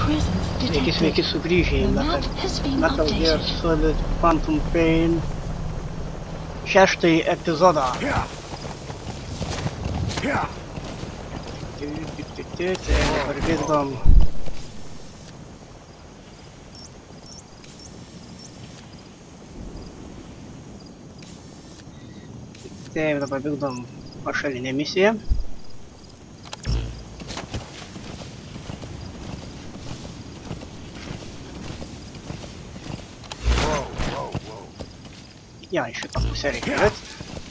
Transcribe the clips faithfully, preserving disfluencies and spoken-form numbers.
Sveiki, sveiki sugrįžę į Metal, Metal Gear Solid Phantom Pain šeštąjį epizodą. Tai dabar vykdom Taip, dabar vykdom pašalinę misiją. Ja, į šitą pusę reikia žiūrėti.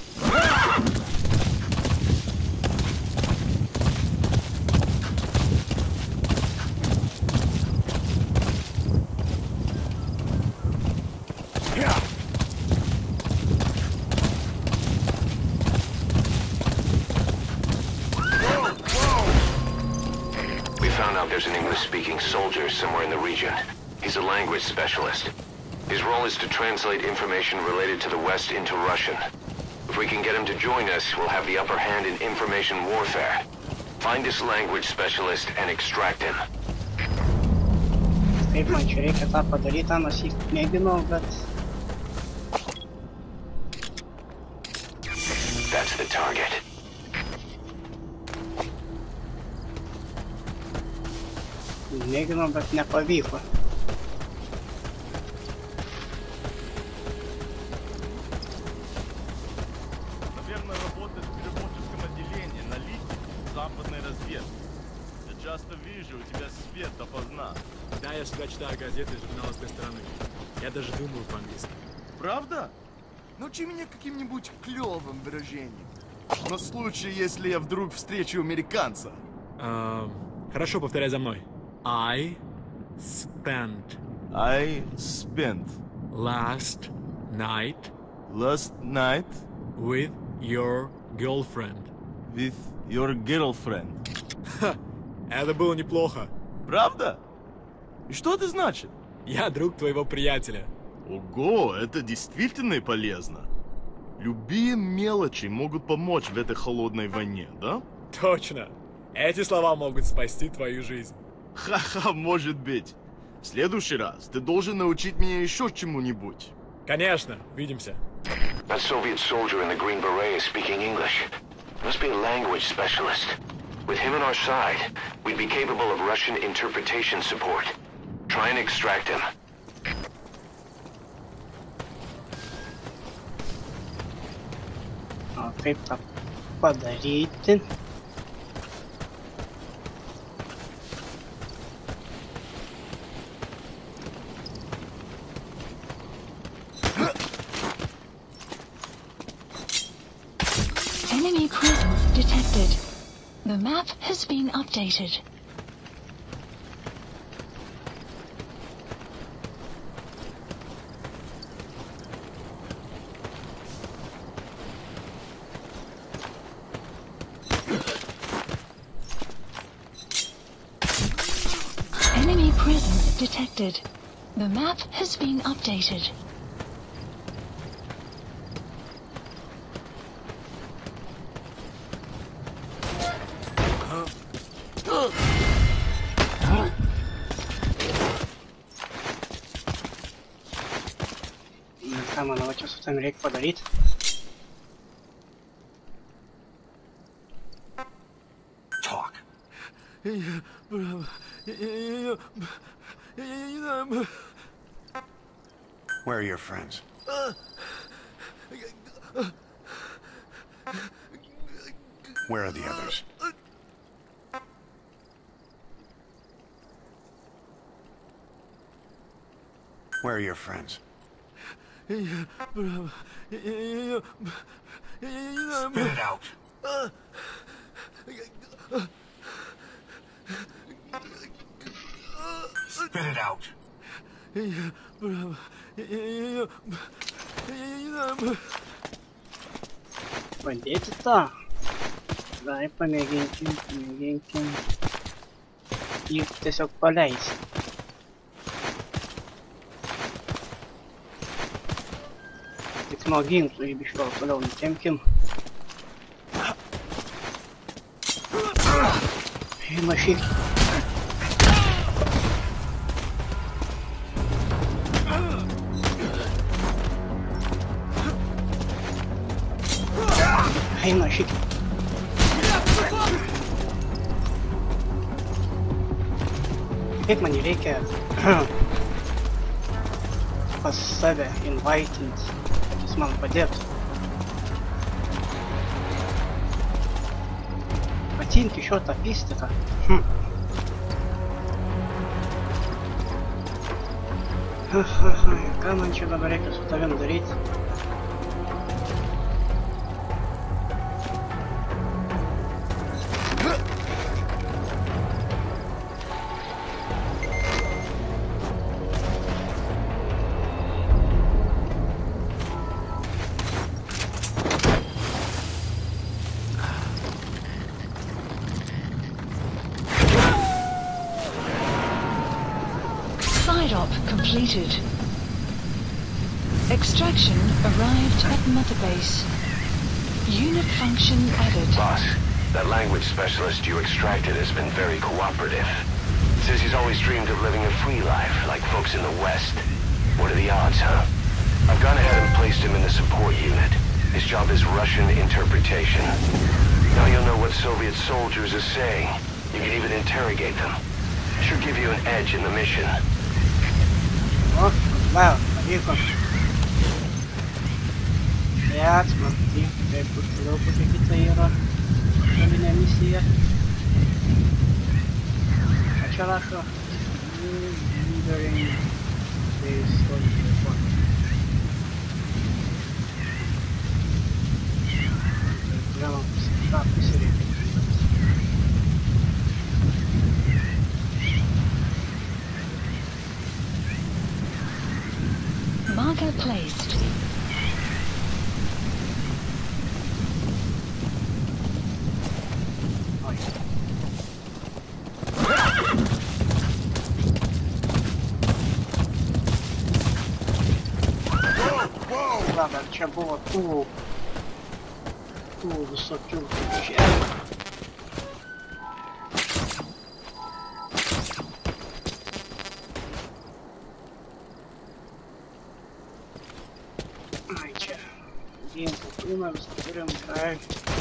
We found out there's an English-speaking soldier somewhere in the region. He's a language specialist. His role is to translate information related to the West into Russian. If we can get him to join us, we'll have the upper hand in information warfare. Find this language specialist and extract him. Taip, man čia reikia tą padaryti, nors jį mėginau, bet... That's the target. Mėginau, bet nepavyko. Да, я всегда читаю газеты и журналы с той стороны. Я даже думаю по-английски. Правда? Научи меня каким-нибудь клёвым выражением. На случай, если я вдруг встречу американца. Uh, хорошо, повторяй за мной. I spent. I spent. Last night. Last night. With your girlfriend. With your girlfriend. Ха, это было неплохо. Правда? И что это значит? Я друг твоего приятеля. Ого, это действительно полезно. Любые мелочи могут помочь в этой холодной войне, да? Точно. Эти слова могут спасти твою жизнь. Ха-ха, может быть. В следующий раз ты должен научить меня еще чему-нибудь. Конечно, увидимся. That Soviet soldier in the green beret is speaking English. Must be a language specialist. With him on our side, we'd be capable of Russian interpretation support. Try and extract him. O kaip tą padaryti? Enemy presence detected. The map has been updated. Enemy presence detected. The map has been updated. Ką manau, čia su tam reikia padaryti? Talk. Where are your friends? Where are the others? Where are your friends? Spit it out. Spit it out. Padėti tą. Gerai, pamėginkim, pamėginkim. Jį tiesiog paleisti. Tik nuo ginklų jį biškiau toliau nutempkim. Ima šiek. eina šitą. Kaip man jį reikia pas save invaitinti, kad jis man padėtų. Patinti šio tą pistiką. Hm. Ką man čia dabar reikia su tavim daryti? Completed. Extraction arrived at Mother Base. Unit function added. Boss, that language specialist you extracted has been very cooperative. Says he's always dreamed of living a free life, like folks in the West. What are the odds, huh? I've gone ahead and placed him in the support unit. His job is Russian interpretation. Now you'll know what Soviet soldiers are saying. You can even interrogate them. Should give you an edge in the mission. O, va, pavyko. Bet, matai, taip kur toliau kokia kita yra galinė misija. Ką čia rašo? Leadering base soldier. Galima pasitrą pasirinkti. Marker placed. Va, dar čia buvo tų, tų visokių žemė. Ai, čia ginklų kūną visą turim, tai.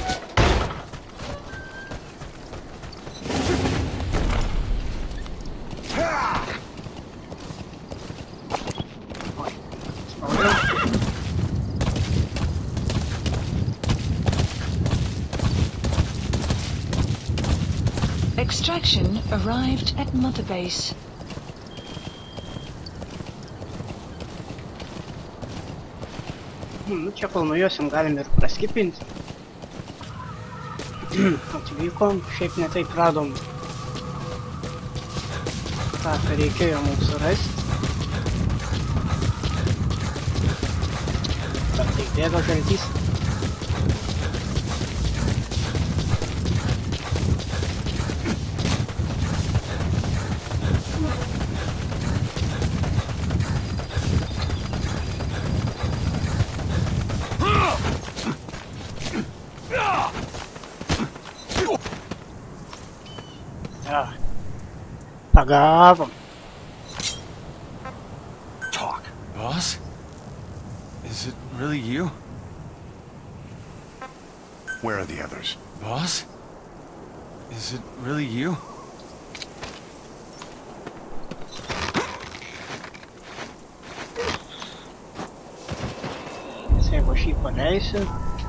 Extraction arrived at Mother Base. Nu, čia kol nujosim galim ir praskipinti. Atvykom, šiaip ne taip radom tą, ką reikėjo mums surasti. Bet tai bėga žaltys. Ja. Pagavam. Talk. Boss? Is it really you? Where are the others? Boss? Is it really you? Jeigu aš jį paleisiu.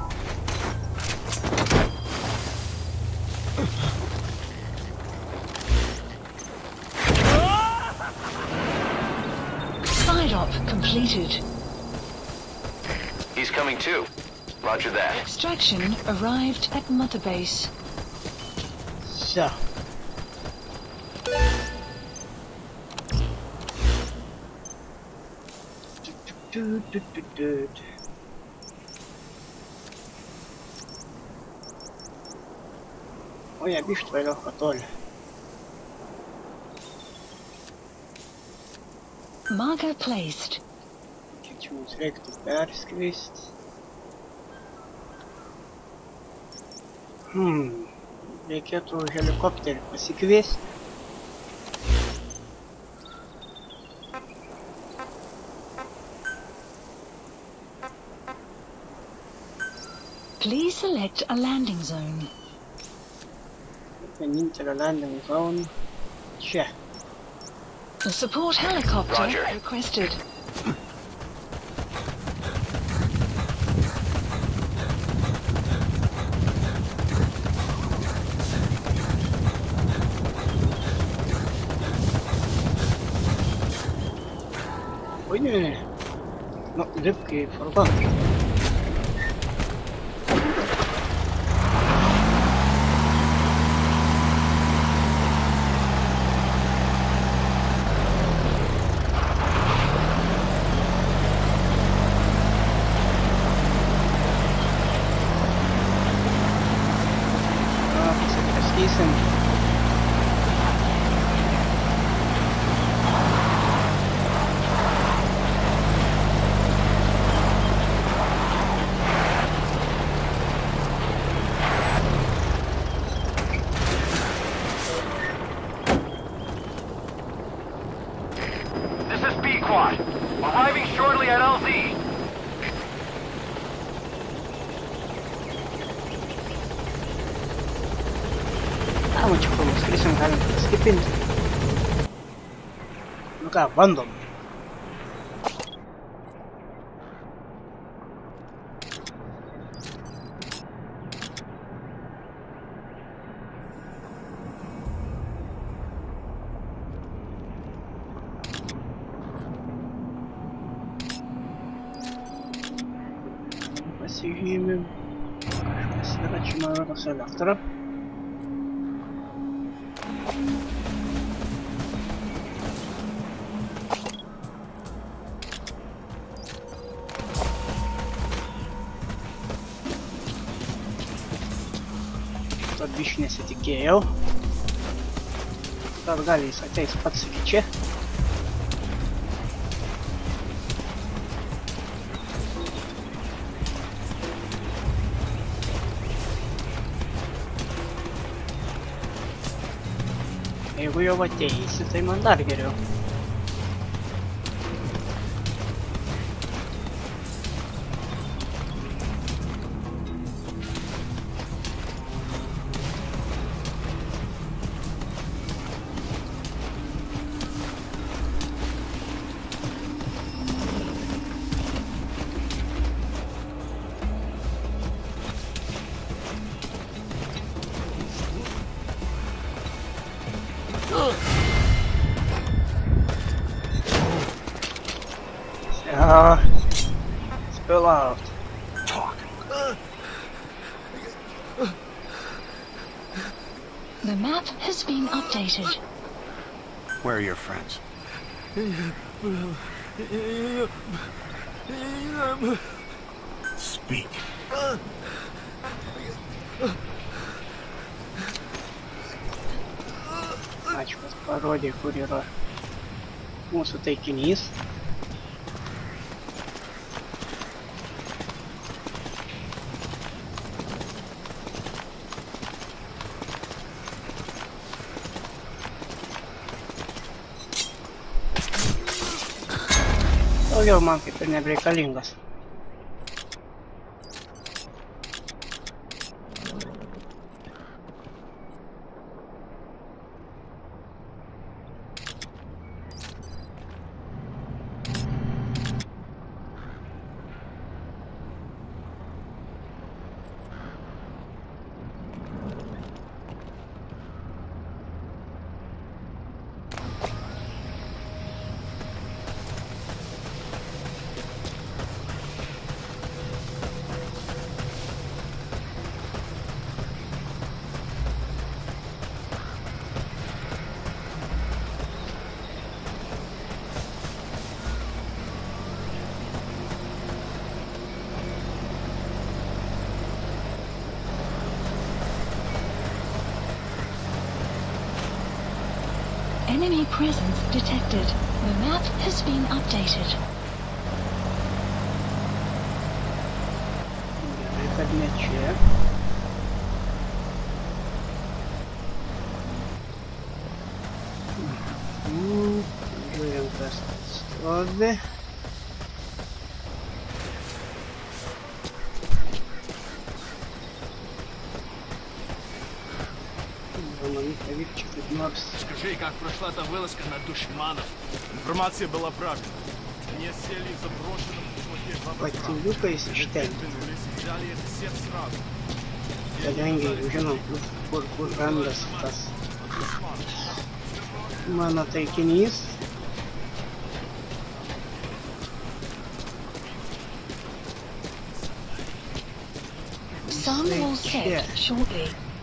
Side-op completed. He's coming too. Roger that. Extraction arrived at Mother Base. So. Du, du, du, du. Ой, я bišķi vaļā patoļ. Marker placed. Kiek čia mums reiktų perskrist. Hmm. Reikėtų helikopterį pasikviesti. Please select a landing zone. Enter a landing zone. Check. The support helicopter Roger. requested. Oj, nej, nej. No, rybki forward. Ah, precis. This is B-Quad. Arriving shortly at L Z. Ah, mucho como escriben al skipping. Nunca abandon. Pasižymim. Kažkas yra čia man rodos elektra. To biškai nesitikėjau. Gal gali jis ateis pats iki čia. Jeigu jau ateisi, tai man dar geriau. Ah, spill out. Talk. The map has been updated. Where are your friends? Speak. Ačiū, kad parodė, kur yra mūsų taikinys. Daugiau man kaip ir nebereikalingas. Enemy presence detected. The map has been updated. Gerai, kad ne čia. Žiūrėjau, kas stovi. Проверьте тут Норс. Скажи, как прошла та вылазка на душманов? Информация была правильной. Мне сели в заброшенном чуваке два братра. Платилюка, если считаем. Взяли их всех сразу. Кадянги, Ужино, Кургандас, Тас. Мана Тайкинис. Sun will set shortly.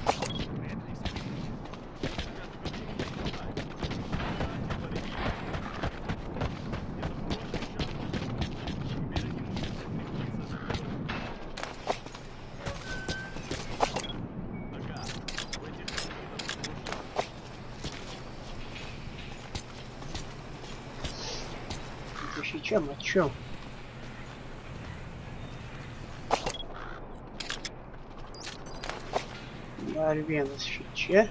Чем, о чем? Арвенус щече.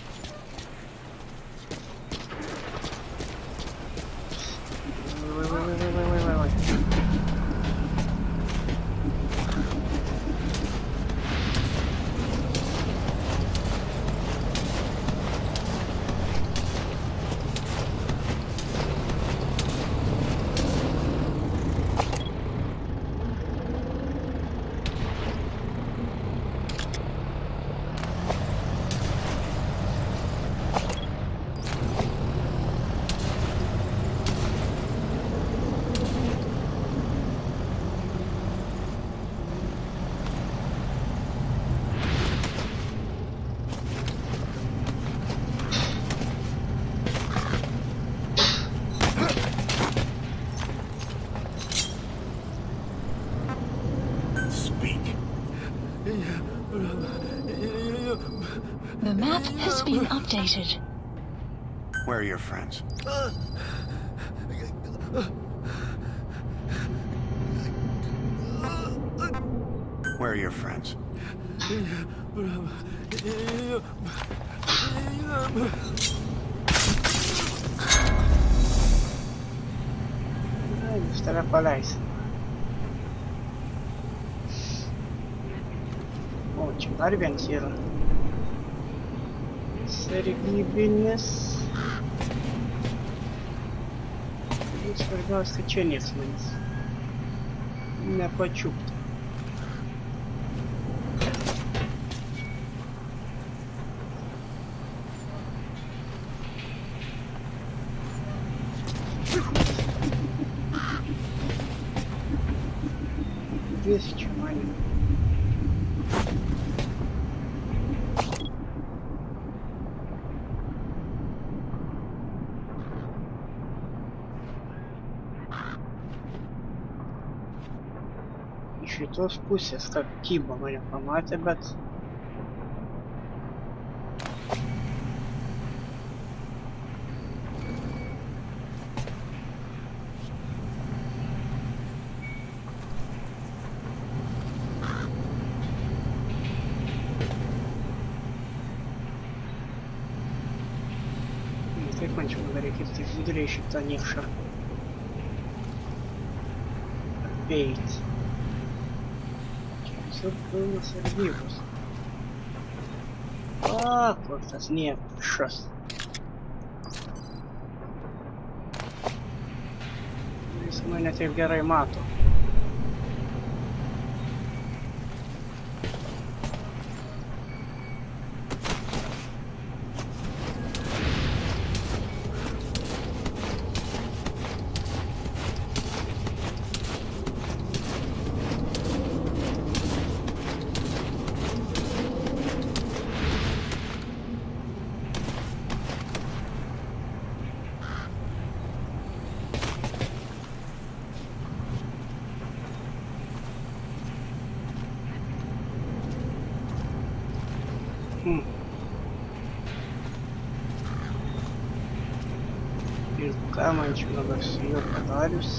The map has been updated. Where are your friends? Where are your friends? Ai, extrapoláis. Очень арвентира. Sargybinis. Ir svarbiausia, kad čia nieks manęs nepačiuptų. Здесь что маленький. Šitos pusės, kad kybo mane pamatė, bet... Taip man čia reikia taip viduriai šitą niekšą apeit. Все было сердивус. А, вот tas niekšas. Jis mane taip gerai mato. Hmm. Ir ką man čia dabar su juo padarius?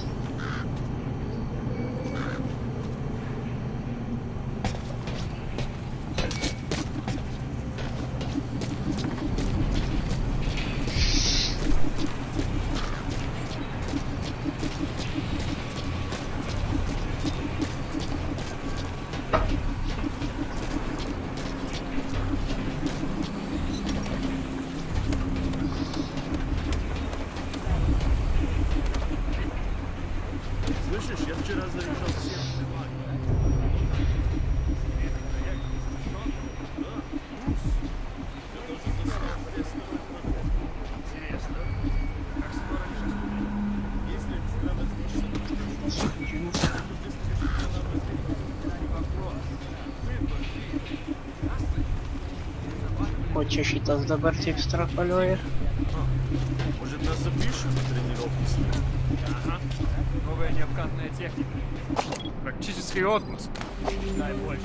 Ko čia šitas dabar taip strapoliuoja? Может, нас запишут на тренировки с ним? Ага. Новая необкатная техника. Практический отпуск. Дай больше.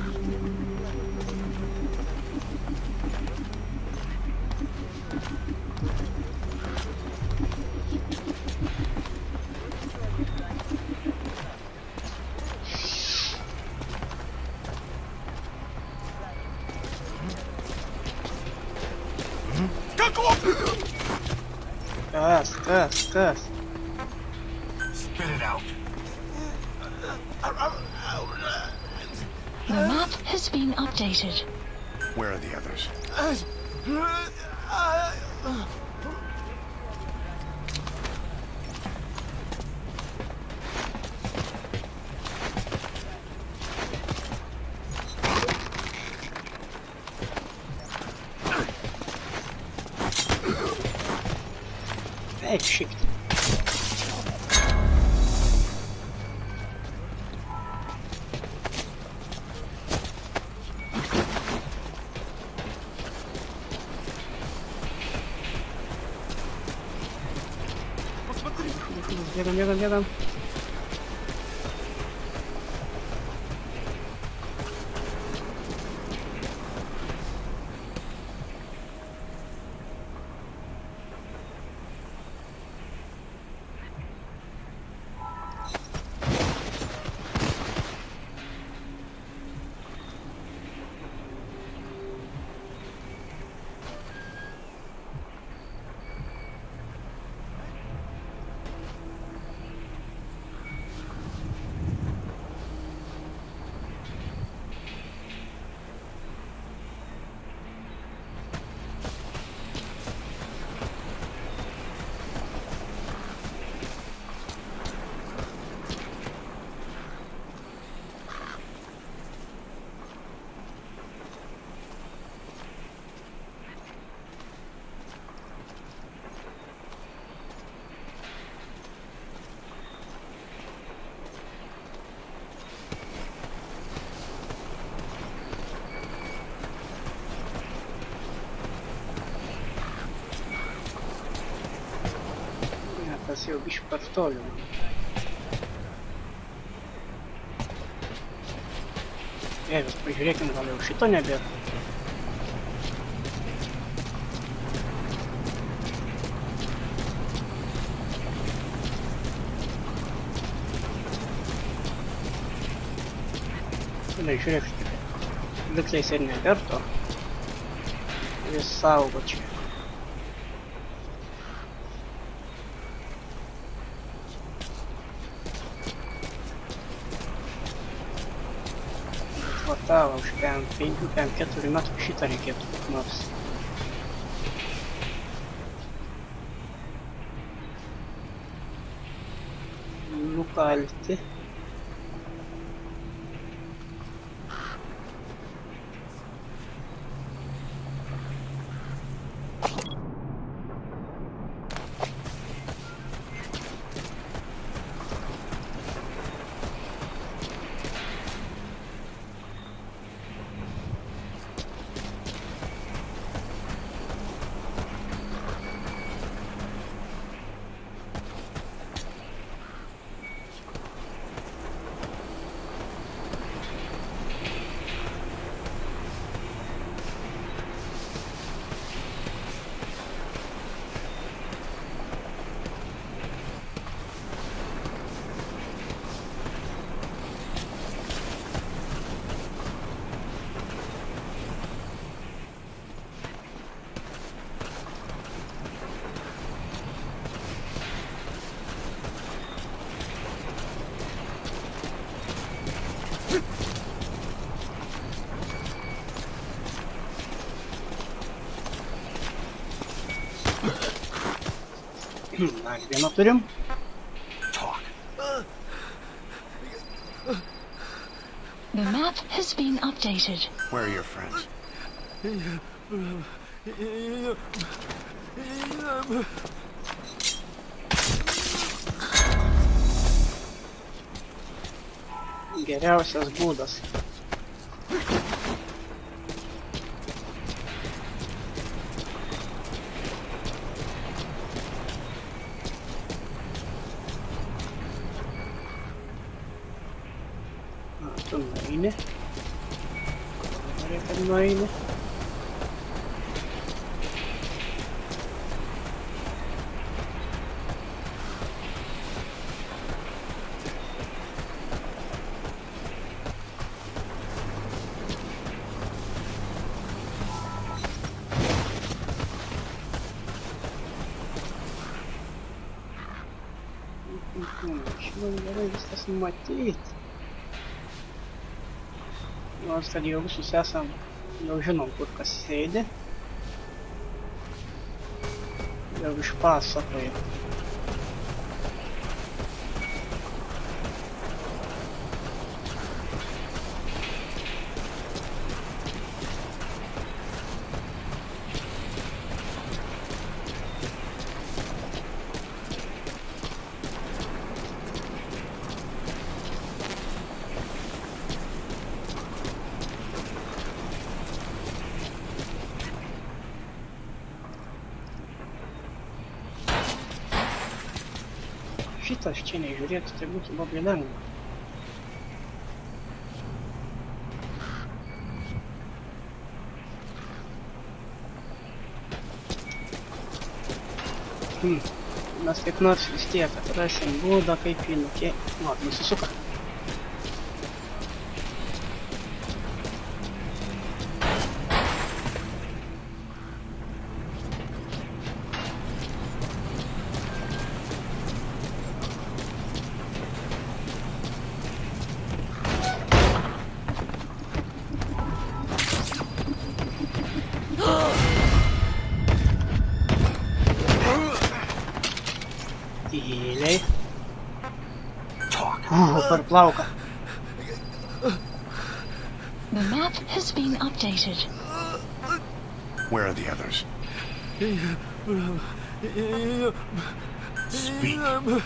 Кас, кас, кас. Spit it out. The map has been updated. Where are the others? Exit. Бегом, бегом, бегом. Tas jau bišķi par toļu. Jēgas, pažiūrėkim, gal jau šito nebėra. Na, žiūrėk, liktais ir nebėra to. Vis saugo čia. Kvartalą už kem penkių, kem keturių metrų šitą reikėtų kaip nors nukalti. Dar vieną turim. The map has been updated. Where are your friends? Geriausias būdas. tu nueini. Reikia, kad nueini. Man gerai viskas matyti. Nors kad jau visus esam, jau žinom, kur kas sėdi. Jau išpasakoju. Šitas čia nežiūrėtų, tai būtų labai lengva. Hmm. Mes kaip nors vis tiek atrasim būdą, kaip jį nukė... Nu, nusisuka. Tyliai. O, per plauką. The map has been updated. Where are the others? Speak.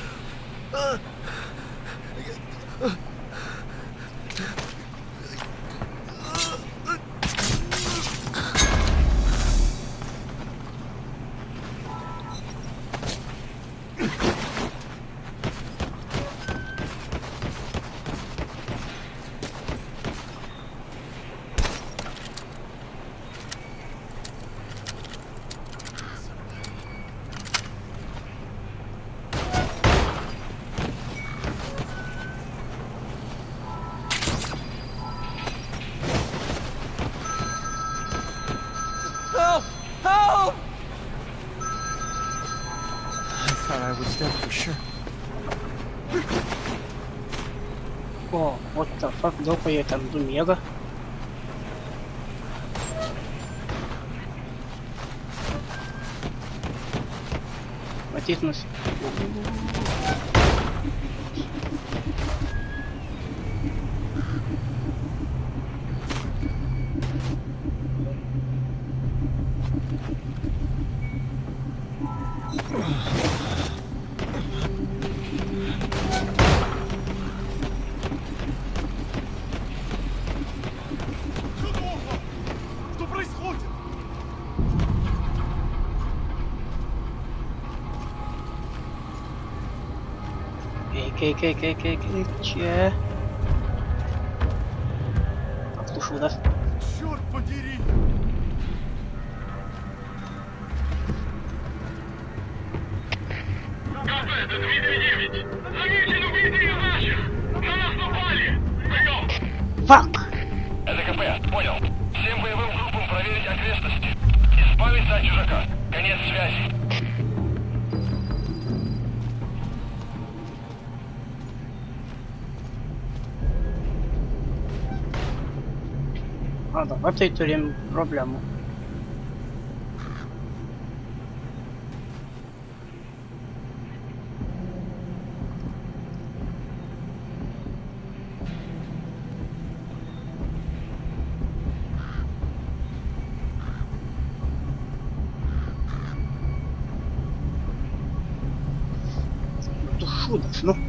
Help! Help! I thought I was dead for sure. O, what the fuck, daug ko jie ten du miega. Matyt nus... Что происходит? Eik, eik, eik, eik, eik, eik, čia. Ach tu šūdas. Черт подери! Это Дмитрий девять. Замечен убитый наших. На нас напали. Прием. Fuck! Это КП, понял. Всем боевым группам проверить окрестности. Избавиться от чужака. Конец связи. A, dabar tai turim problemų. Tu šūdas, nu.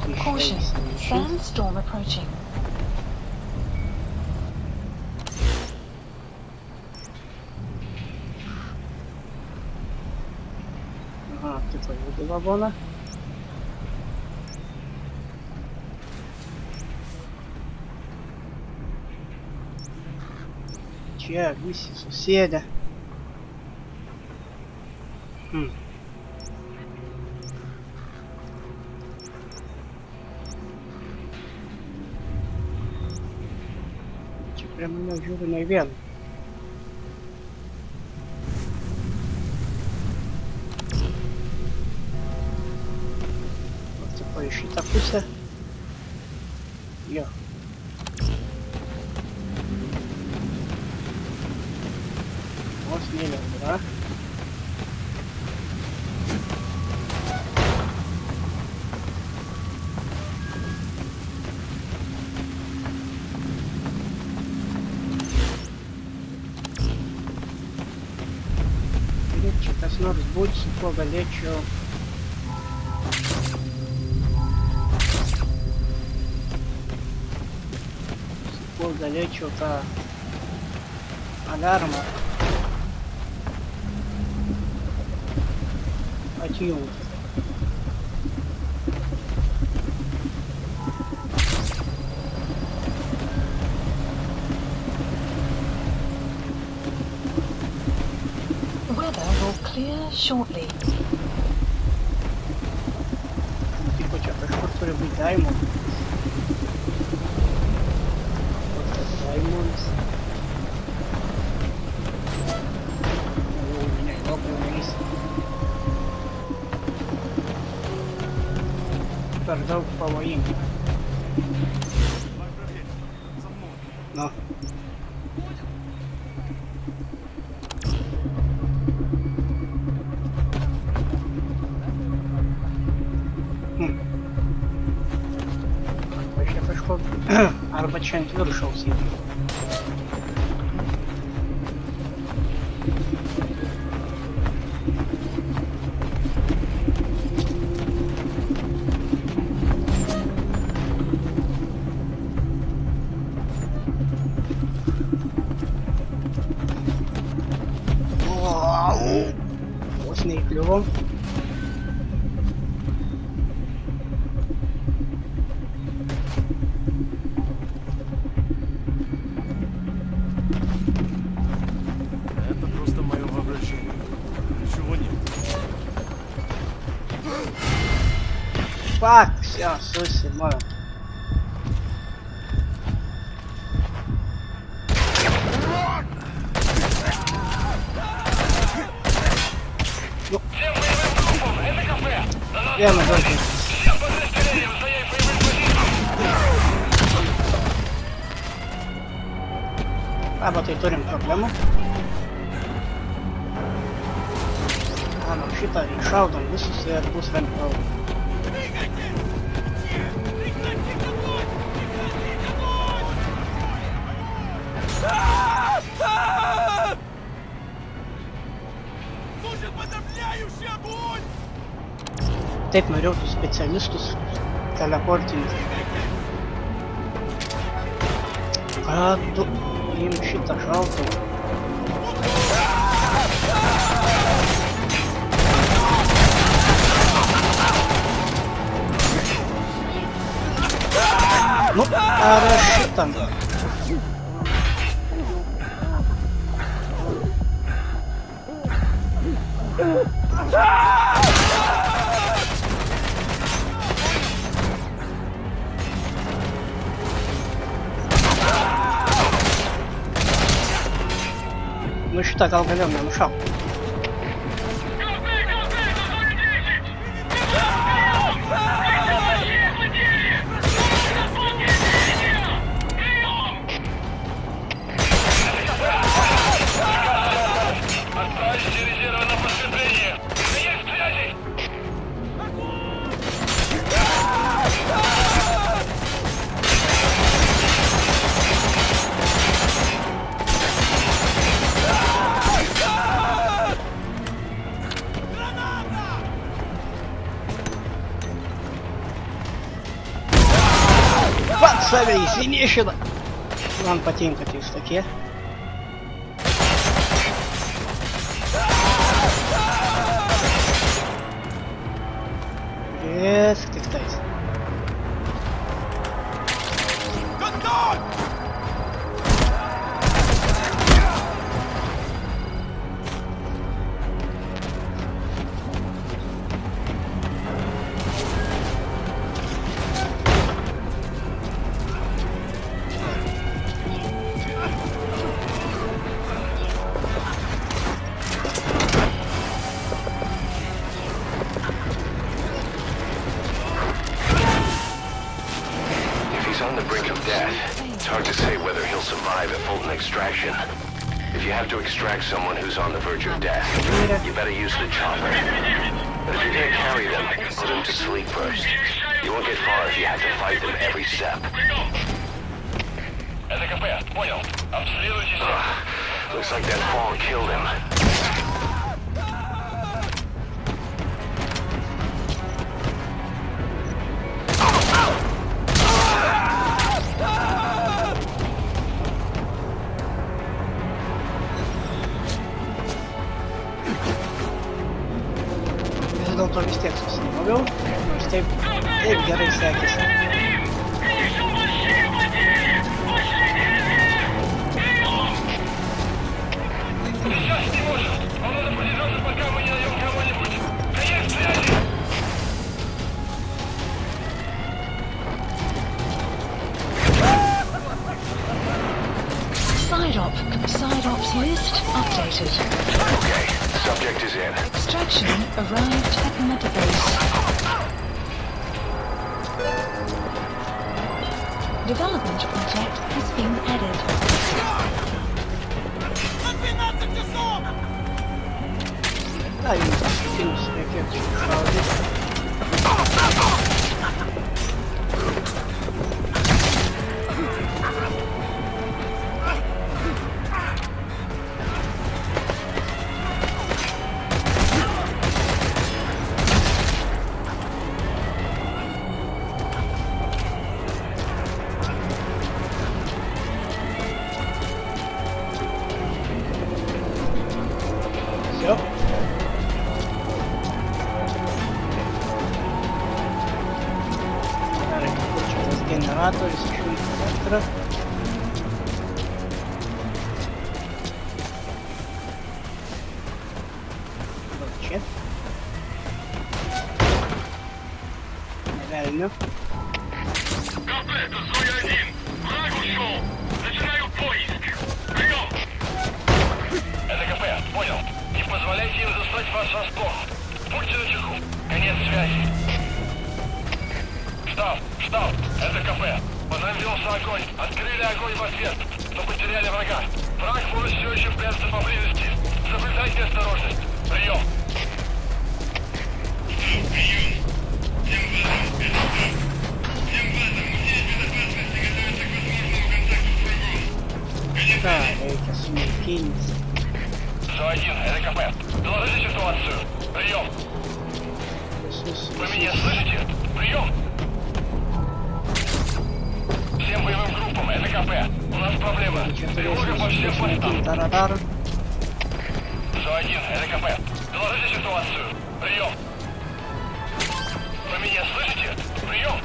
Caution, sandstorm approaching. Ага, ты твоего была вона. Čia visi susėdę. Hmm. Čia prie mane žiūri ne vien. Tipo į šitą pusę. Jo. Vos nelengva. Čia kas nors būt, su kuo galėčiau su kuo galėčiau tą alarmą atjungti. Weather will clear shortly. Tipo, čia kažkur turi būti Diamond. Diamonds. Per daug pavojinga. Nu. Hmm. Arba čia kažko... Arba čia ant viršaus yra. Vos neįkliuvom. Это просто мое воображение. Ничего нет. Fuck, все, susimojo. Всем боевым группам, это кафе! На нас Я на дороге. всем подразделениям занять боевые позиции! Arba tai turim problemų. Manau, šitą iššaudom visus ir bus lengviau. Taip norėjau tų specialistus teleportinius. Ką tu imk šitą šautuvą? Nu, ar aš šitą? Nu šitą gal galėjom nenušauti. Отправьте резервы на подкрепление! Есть связи! Соберись, иди сюда. Ладно, потенька ты в таке. Yes, ты кстати. Extraction. If you have to extract someone who's on the verge of death, you better use the chopper. But if you're gonna carry them, put them to sleep first. You won't get far if you have to fight them every step. Ugh, looks like that fall killed him. Должен провести аксессуар. Işte ev gerekse herkese. Side op. Side ops list updated. Okay, subject is in. Extraction arrived at Metabase. Development project has been added. Да, и фильм с ракетой. Генератор, исключительно электро. Вообще. Реально. Комплект, Зоя один. Враг ушел. Начинаю поиск. Прием. Это КП, понял. Не позволяйте им застать вас врасплох. Будьте начеку. Конец связи. Штаб, штаб, это КП. Возобновился огонь. Открыли огонь в ответ, но потеряли врага. Враг может все еще прятаться поблизости. Соблюдайте осторожность. Прием. Прием. Всем базам, это штаб. Всем базам, усилить безопасность и готовиться к возможному контакту с врагом. Конец связи. Зо один, это КП. Доложите ситуацию. Прием. Вы меня слышите? Прием. Всем боевым группам, это КП. У нас проблема. Тревога по всем постам. Зо один, это КП. Доложите ситуацию. Прием. Вы меня слышите? Прием.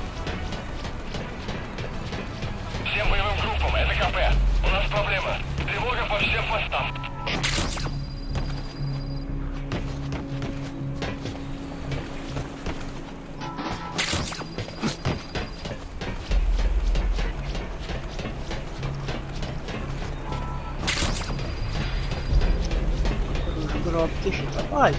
Всем боевым группам, это КП. У нас проблема. Тревога по всем постам. Тысячи попали.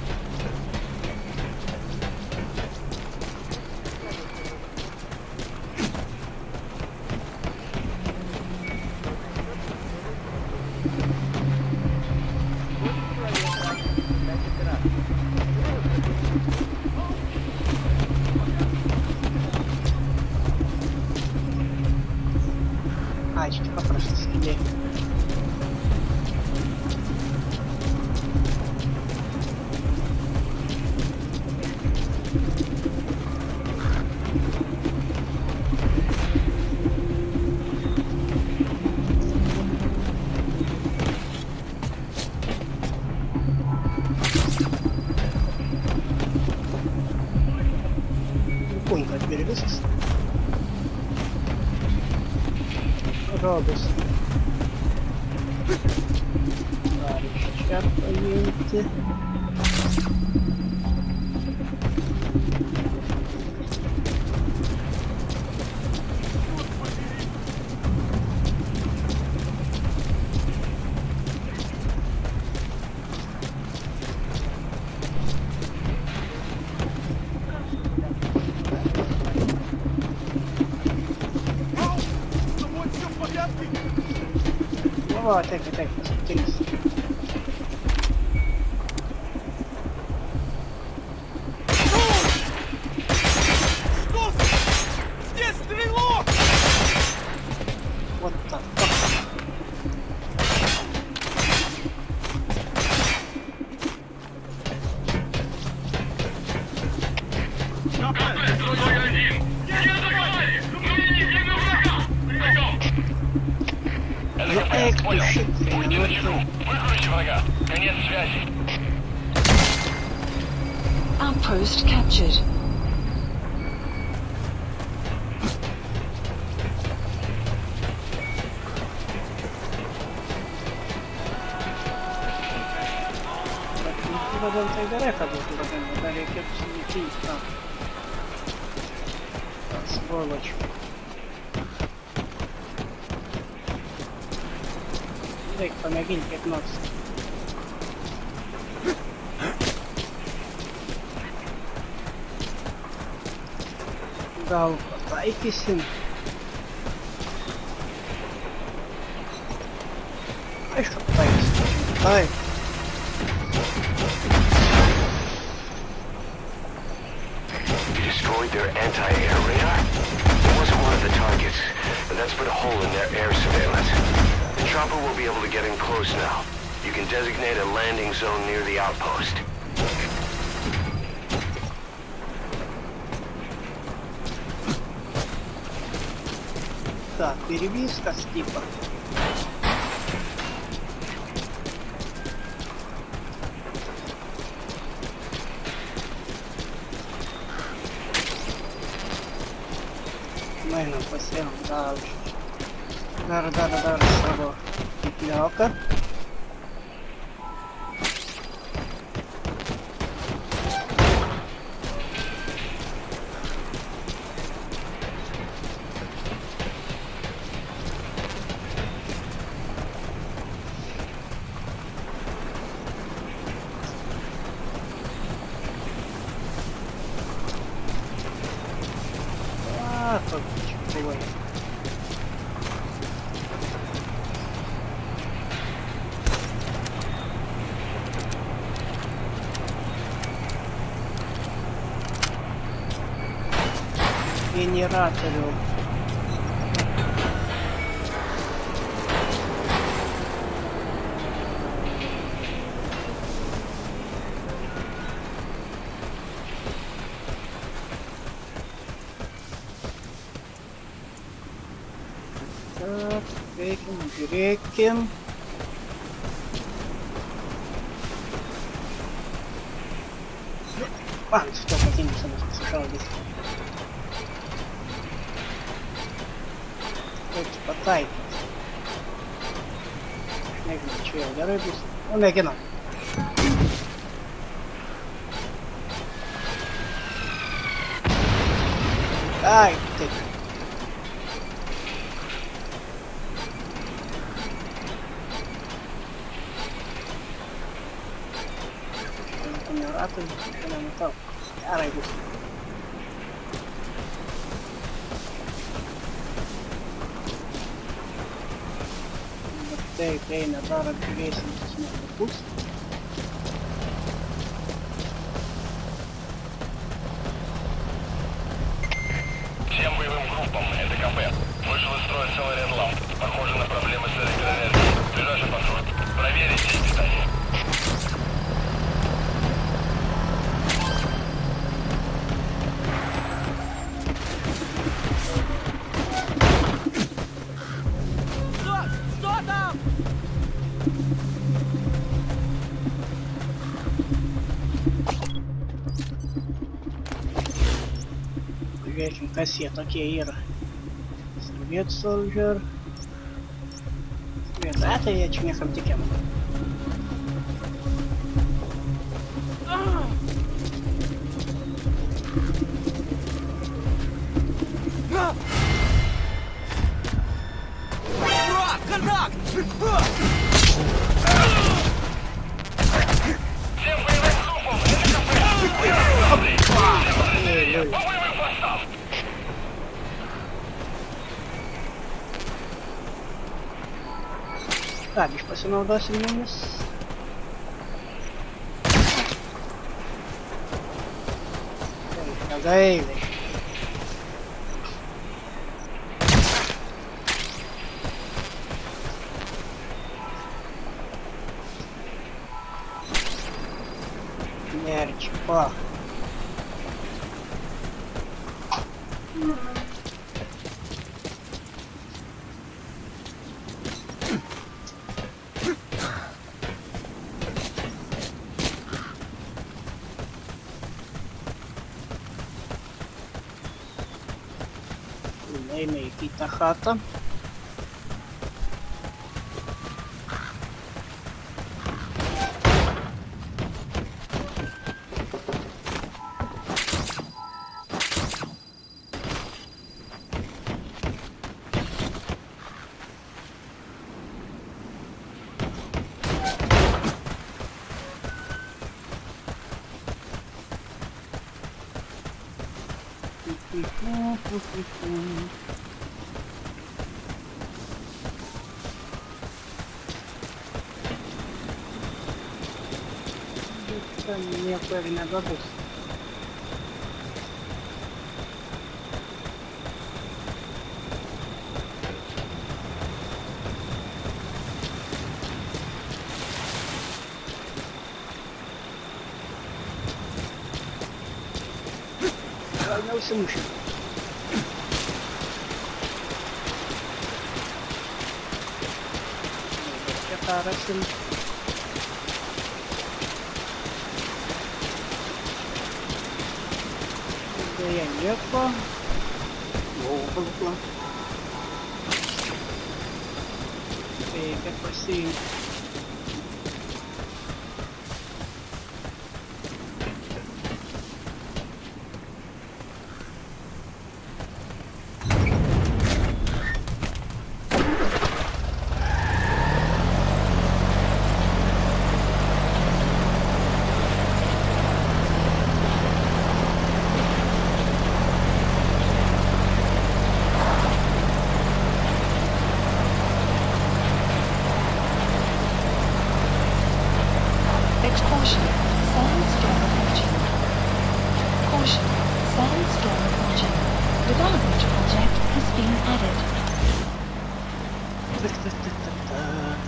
А, что попрошу скидать. rodos. Dar iš čia paimti. О, так, так, интересно. Что? Здесь стрелок! Вот так. ЛКП, понял. Будьте начеку. Выкройте врага. Конец связи. Outpost captured. Будем тайдерека будем, дали кепси не там. Сволочь. Дай, помоги, пятнадцать. Gal pataikysim. Aišku, pataikysim. Taip. You destroyed their anti-air radar? It wasn't one of the targets, but that's put a hole in their air surveillance. The chopper will be able to get in close now. You can designate a landing zone near the outpost. Так, перевизка с типа. Наверное, посмотрим дальше. Dar, dar, dar savo pyplioką. A, to było. Генератору. Так, реким, реким. А, стоп, покинемся, нас послушал здесь. Потай. Не знаю, что я ударю. Ну, не кину. Ай, ты. Не ратуй, не намотал. Я райбусь. They pay a lot of creation to small books. Всем боевым группам, это КП. Вышел из строя целый ряд ламп. Похоже на проблемы с электроэнергией. Ближайший подход. Проверить эти детали. Вещим кассет, окей, Ира. Совет Soldier. Tai jie čia niekam tikiam. Ką, iš pasinaudosim jomis. Negailiai. Merči, pa. Eime į kitą chatą. Ten nieko ir nebebus. Gal neužsimušiu. Čia ką rasim. Deja nieko. Vabalą. Reikia pasiimti. Caution, sandstorm approaching. Caution, sandstorm approaching. Development project has been added. Так, так, так, так, так.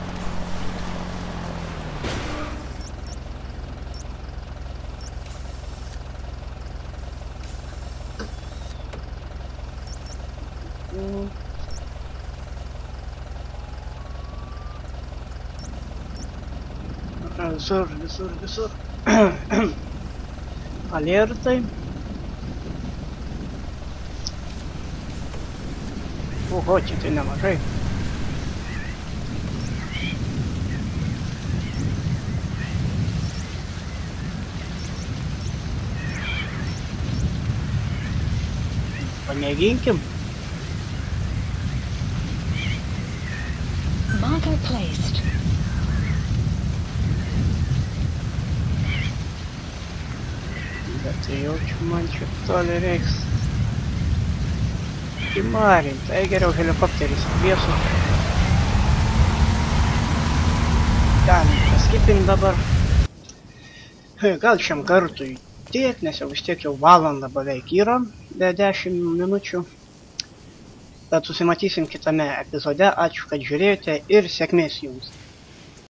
Ну. Visur, visur, visur. Alertai. Oho, čia tai nemažai. Pamėginkim. Marker placed. Tai jaučiu, man čia toli reiks įmarint, tai geriau helikopteris kviesiu. Galim paskipint dabar. Gal šiam kartui tiek, nes jau vis tiek jau valanda beveik yra, be dešimt minučių. Bet susimatysim kitame epizode, ačiū, kad žiūrėjote ir sėkmės jums.